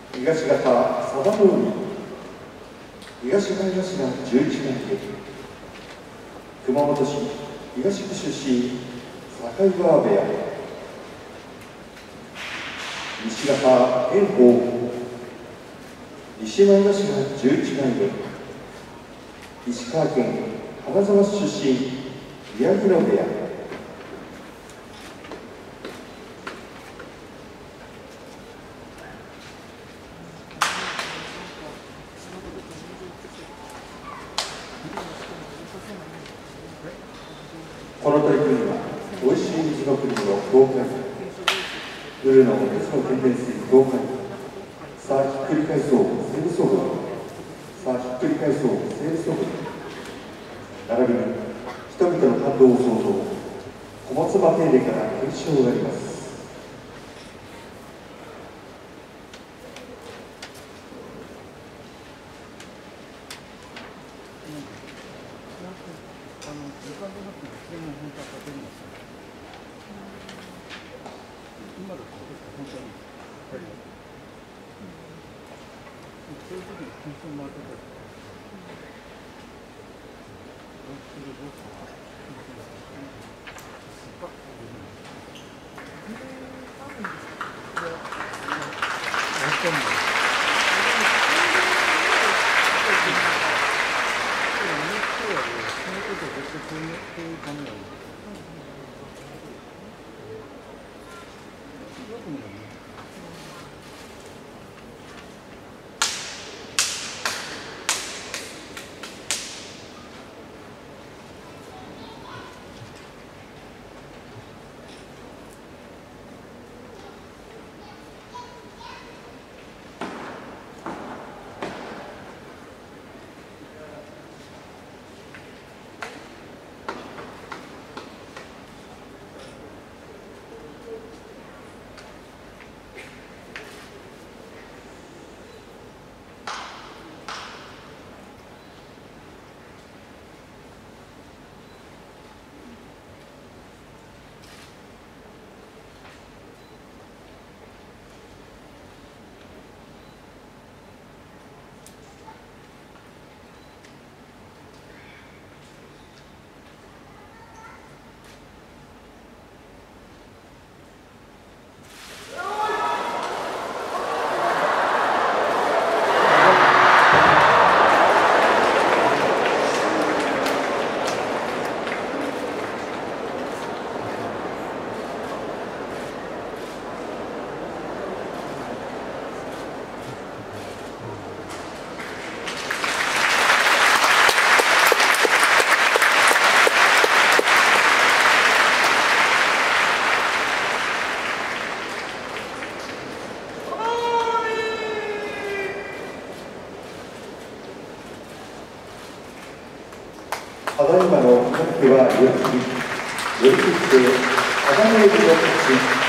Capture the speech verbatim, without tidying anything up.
東方佐田の海、東前頭じゅういちまいめ、熊本市東区出身境川部屋、西方炎鵬、西前頭じゅういちまいめ、石川県金沢市出身宮城野部屋、この取り組みはおいしい水の国の豪快、ウルの鉄の天然水豪快、さあひっくり返そうセールソブ、さあひっくり返そうセールソブ、並びに人々の感動を想像、小松間丁寧から検証があります。 今だと本当に、そういう時に検証回ってたり、 ただいまの決まり手はより切って、ただの指の勝ち。